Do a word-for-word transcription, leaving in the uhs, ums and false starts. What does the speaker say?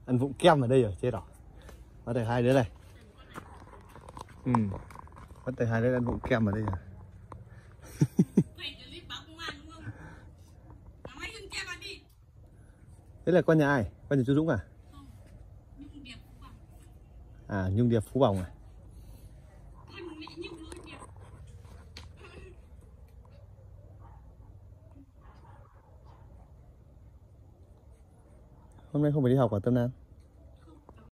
Ăn vụng kem ở đây rồi, chết rồi. Bắt thầy hai đứa này. Ừ. Bắt thầy hai đứa ăn vụng kem ở đây rồi. Thế là con nhà ai? Con nhà chú Dũng à? À, Nhung Điệp Phú Bồng à? Hôm nay không phải đi học ở Tâm An?